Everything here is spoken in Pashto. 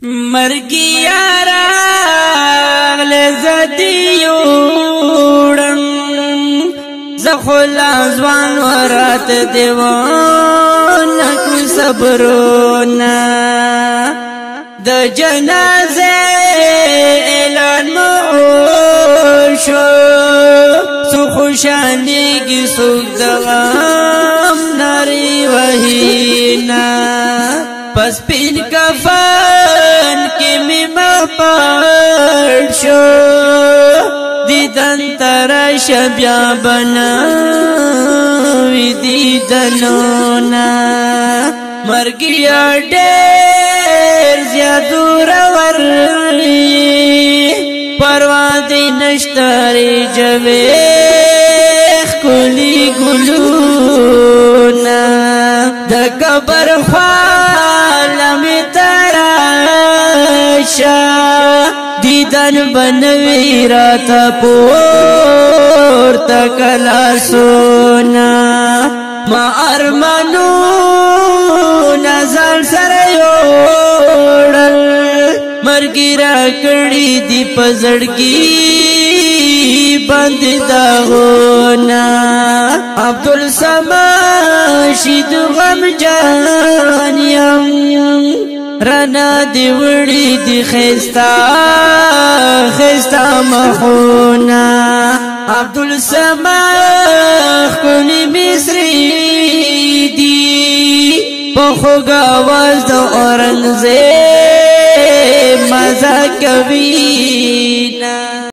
مرگی یارا لزدی یوڑن زخلا زوان ورات دیوان کو صبرونا د جنازه اعلان موشو سو خوشانی کی سوک دغام ناری وحینا پس پین کفن کی مما پڑ شو دیدن ترش بیا بناوی دیدنونا مرگیا دیر زیادو روری پروادی نشتاری جویخ کلی گلونا دا کبر خوالامی تراشا دیدن بنوی راتا پور تکلا سونا ما ارمانو نزل سر یوڑل مرگی را کڑی دی پزڑکی بند داغونا عبدالسماشید غم جانیم رانا دی وڑی دی خیستا مخونا عبدالسماخ کنی مصری دی پخوگ آواز دا اورنگزیب مزا کبینا